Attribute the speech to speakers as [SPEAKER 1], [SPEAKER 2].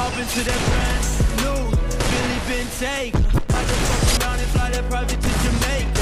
[SPEAKER 1] Hop into that brand new Billy Bentayga. I just fuck around and fly that private to Jamaica.